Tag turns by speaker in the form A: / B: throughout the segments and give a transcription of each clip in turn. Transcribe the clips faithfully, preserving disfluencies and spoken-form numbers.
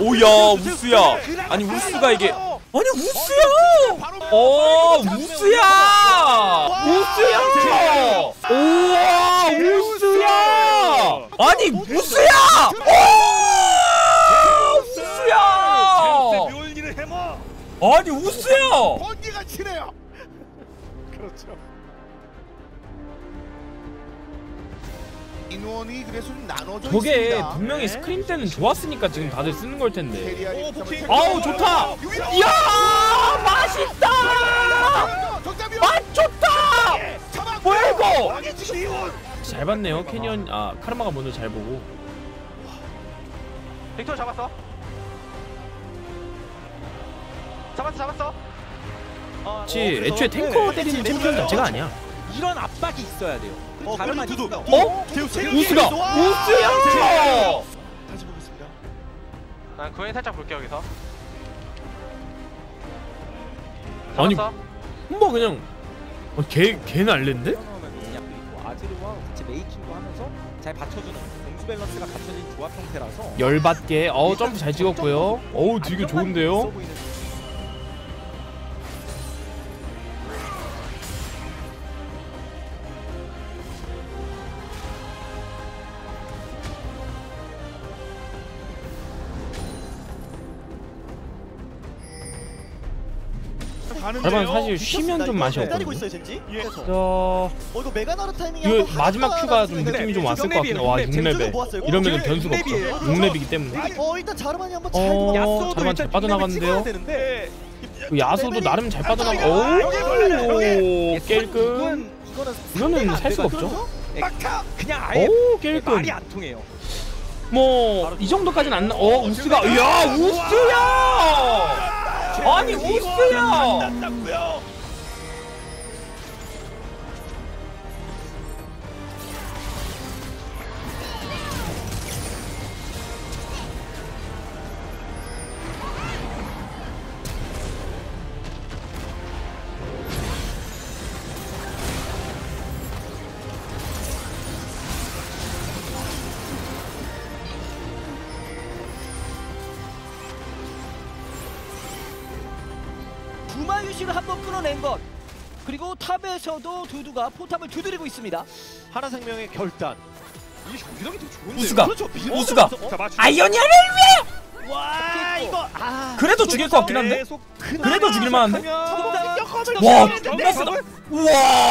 A: 오야 우스야. 아니 우스가 이게 아니 우스야. 어 우스야. 우스야. 오와 우스야. 아니 우스야. 오 우스야. 아니 우스야.
B: 번개가 치네요. 그렇죠. 인원이 그래서 좀 나눠져
A: 저게
B: 있습니다.
A: 분명히 스크림 때는 좋았으니까 지금 다들 쓰는 걸 텐데.
B: 오, 복귀.
A: 아우 좋다. 이야 맛있다. 맛 좋다. 뭐야 이거? 잘 봤네요 캐니언. 아 카르마가 먼저 잘 보고.
C: 빅토르 잡았어. 잡았어 잡았어.
A: 그치 애초에 탱커 때리는 챔피언 자체가 아니야.
D: 이런 압박이 있어야 돼요.
B: 어,
D: 다른
B: 두두.
A: 어? 우스가! 우스야!
B: 다시 보겠습니다.
C: 난 구엔 살짝 볼게 여기서.
A: 아니
C: 잡았어.
A: 뭐 그냥 어, 걔 걔는 알렌데?
D: 아즈르와 같이 메이킹도 하면서 잘 받쳐주는 공수 밸런스가 갖춰진 조합 형태라서
A: 열받게. 어우 점프 잘 찍었고요. 어우 되게 좋은데요? 여러분 사실 쉬면 좀 맛이
E: 기다리고
A: 없거든요.
E: 있어요, 젠지.
A: 저...
E: 어 이거 메가나르 타이밍이
A: 이거
E: 한번
A: 마지막
E: 하다가
A: 큐가 좀
E: 나왔으니까
A: 느낌이 좀 왔을 것
D: 육 렙이에요,
A: 같긴 해. 와
D: 육 렙.
A: 육 레벨
E: 잼주도 모았어요.
A: 이러면
E: 어,
A: 변수가 없어.
D: 육 렙이에요.
A: 육 렙이기 때문에.
E: 어 일단 자르반이 한번 잘
A: 어...
E: 먹었어요.
A: 자르반 잘 빠져나갔는데요?
D: 되는데
A: 그 야수도 나름 잘 빠져나가. 오 깰끔. 이거는 살 수가 없죠.
D: 그냥 아예
A: 오 깰끔.
D: 말이 안 통해요.
A: 뭐 이 정도까지는 안 나. 어 우스가. 야 우스야. 아니 우스야.
E: 구마유시를 한번 끊어낸 것. 그리고 탑에서도 두두가 포탑을 두드리고 있습니다.
D: 하나생명의 결단. 이 공격이 더 좋은데.
A: 우스가.
D: 그렇죠. 밀고
A: 우스가.
D: 들어가서- 자, 맞추-
A: 아이오니아를 위해.
D: 와 이거 아
A: 그래도 죽일 것 같긴 한데.
D: 계속
A: 그래도 죽일 만한데.
D: 시작하면-
A: 와
D: 와,
A: 존나 세다. 우와.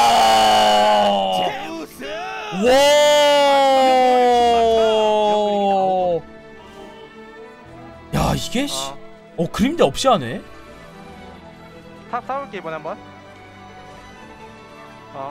D: 제우스.
A: 와. 야 이게 씨.
C: 어.
A: 어 그림자 없이 하네.
C: 탑 싸울게 이번에 한번. 어.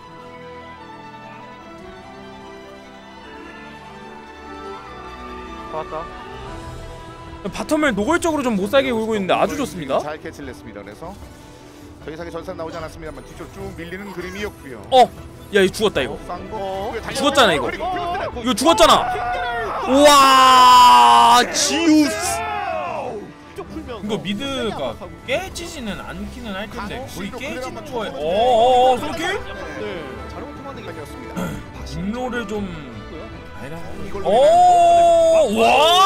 C: 좋았어.
A: 바텀을 노골적으로 좀 못살게 울고 있는데 아주 좋습니다.
B: 잘 캐치를 했습니다. 그래서 더 이상의 전산 나오지 않았습니다만 뒤쪽 쭉 밀리는 그림이었고요.
A: 어, 야 이거 죽었다 이거.
B: 쌍거
A: 죽었잖아 이거. 이거 죽었잖아. 우와, 지우스. 이거 미드가 깨지지는 않기는 할 텐데 거의 깨지는 거에. 어어어, 솔킬?
D: 네. 잘못 통하는 게 아니었습니다.
A: 진로를 좀. 아니라.
B: 이걸로
A: 오,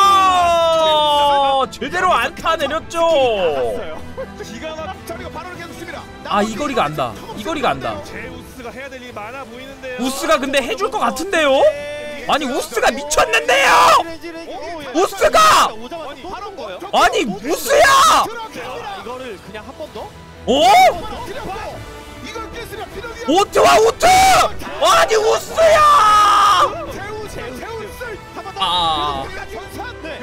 A: 와, 제대로 안타 내렸죠.
D: 기가 막
B: 자, 이거 바로 계속습니다.
A: 아 이 거리가 안다. 이 거리가 안다.
D: 제우스가 해야 될 일이 많아 보이는데요.
A: 우스가 근데 해줄 것 같은데요? 아니 우스가 미쳤는데요? 우스가!
D: 아니 하는 거예요?
A: 아니 우스야!
D: 이거를 그냥 한 번 더?
A: 어?
B: 이걸 깨스려 피노기야.
A: 오트와 우트! 아니 우스야!
B: 제우 제우 제우스 한번 더.
A: 아.
B: 우리가 전산. 네.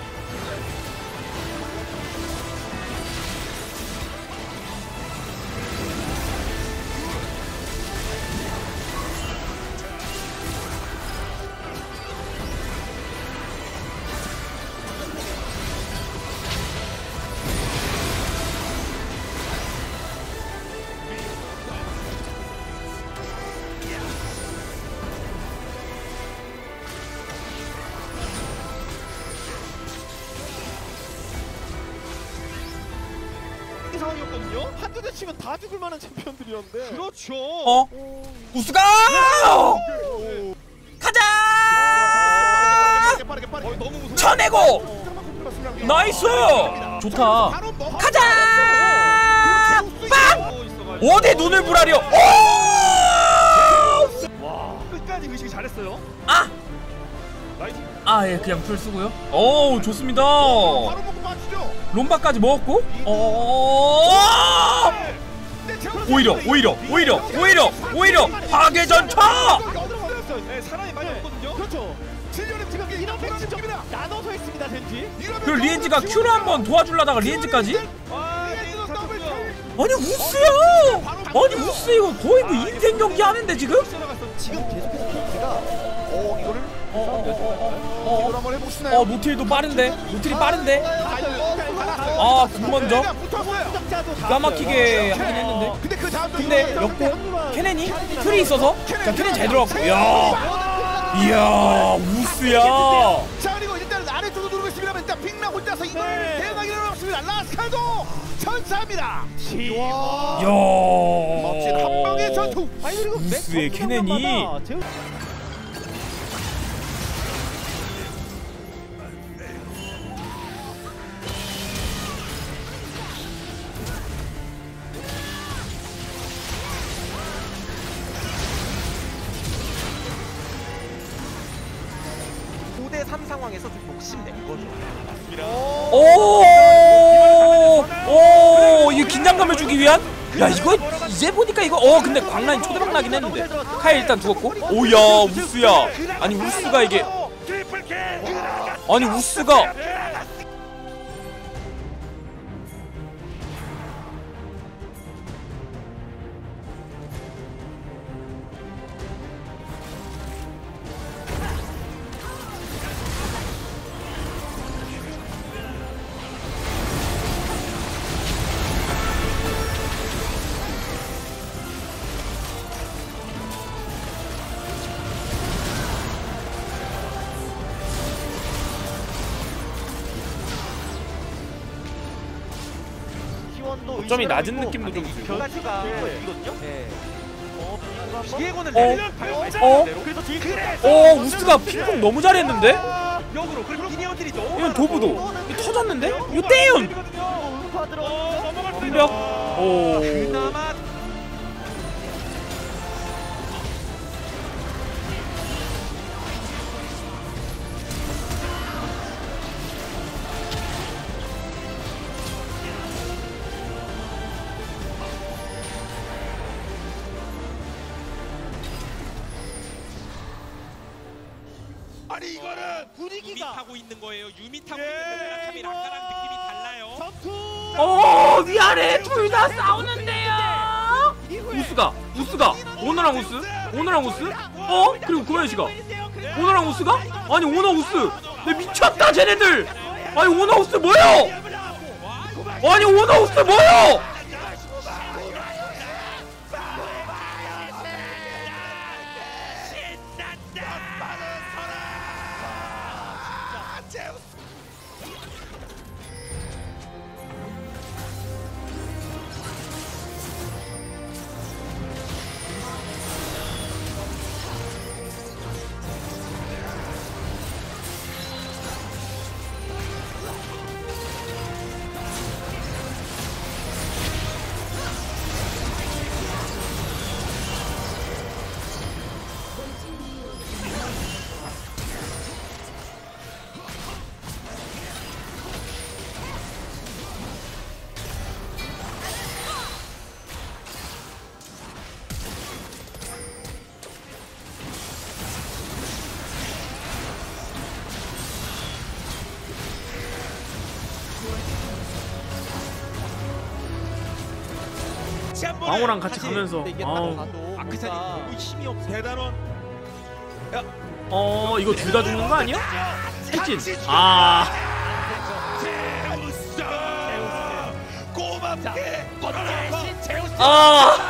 D: 상황이었거든요. 한두 대 치면 다 죽을 만한 챔피언들이었는데. 그렇죠.
A: 어? 우스가! 가자!
B: 빠르게 빠르게.
D: 어, 너무 무서워.
A: 쳐내고! 나이스. 좋다.
B: 바로 먹어.
A: 가자. 빵. 어디 눈을 부라려. 오.
E: 와 끝까지 의식이 잘했어요.
A: 아.
E: 나이스.
A: 아, 예, 그냥 풀 쓰고요. 오, 좋습니다.
B: 바로 먹고 맞추죠.
A: 롬바까지 먹었고. 어. 오히려, 오히려, 오히려, 오히려, 오히려 파괴전차.
E: 네, 사람이 많이 없거든요.
B: 그렇죠. 질련의 지금
E: 이렇게
B: 이렇게
E: 직접
B: 집니다.
E: 나눠서 했습니다 덴지.
A: 그 리엔지가 Q로 한번 도와주려다가 리엔지까지?
E: 와 덴지 잡혔고요.
A: 아니 우스야! 아니 우스 이거 거의 뭐 인생 경기 하는데 지금?
B: 지금 계속해서 케이크가 어 이거를
A: 어,
B: 이걸 한번 해보시나요?
A: 어 노틸도 빠른데? 노틸이 빠른데? 아, 궁 먼저? 기가 막히게 하긴 했는데.
B: 근데 그 다음도
A: 근데 역고 케넨이 틀이 있어서 자 케넨 잘 들어갔고. 이야 이야 우스야.
B: 자 그리고 일단 아래쪽으로 누르고 있습니다만 일단 빅나 혼자서 이걸
E: 네.
B: 대박이 일어났습니다. 라스칼도 전사합니다. 와
A: 이야
B: 멋진 한 방의 전투.
E: 아니 그리고
A: 우스의 케넨이
D: 오 대 삼 상황에서 좀 욕심낸 거죠.
A: 오, 오, 이 긴장감을 주기 위한? 야 이거 이제 보니까 이거 어 근데 광란이 초대박 나긴 했는데 카이 일단 죽었고. 오야 우스야. 아니 우스가 이게 아니 우스가 점이 낮은 느낌도 좀 들고.
D: 변화가 이거든요. 네. 어, 비에고는
A: 어?
D: 레벨
A: 어?
D: 그래서 뒤에
A: 어 우스가 핑퐁 너무 잘했는데?
D: 역으로 그리고 미니언들이 너무
A: 이건 도부도 이거 터졌는데? 이거 떼윤! 한벽 오
D: 그나마
B: 아니 이거는
E: 분위기가
F: 타고 있는 거예요. 유미 타고 있는 거랑 아까랑 느낌이 달라요.
E: 전투.
A: 어 미안해 둘 다 싸우는데요. 우스가 우스가 오너랑 우스 오너랑 우스 어 그리고 고현씨가 오너랑 우스가 아니 오너 우스 내 미쳤다 쟤네들 아니 오너 우스 뭐요 아니 오너 우스 뭐요 방호랑 같이 가면서 아우
D: 아크산이 너무 힘이 없어.
F: 대단원.
A: 어 이거 둘 다 죽는 거 아니야? 했진 아
F: 고맙게
A: 아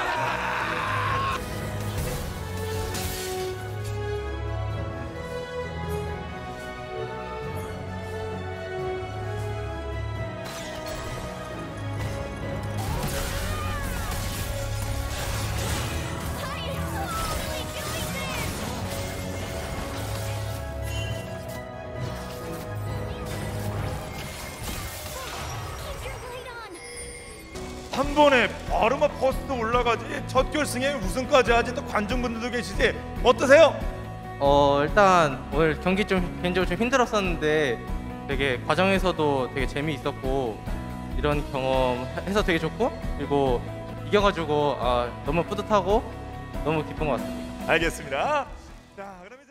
G: 한 번에 바로 막 퍼스트 올라가지 첫 결승에 우승까지 하지 또 관중분들도 계시지 어떠세요?
C: 어 일단 오늘 경기 좀 개인적으로 좀 힘들었었는데 되게 과정에서도 되게 재미있었고 이런 경험 해서 되게 좋고 그리고 이겨가지고 아, 너무 뿌듯하고 너무 기쁜 것 같습니다.
G: 알겠습니다. 자 그러면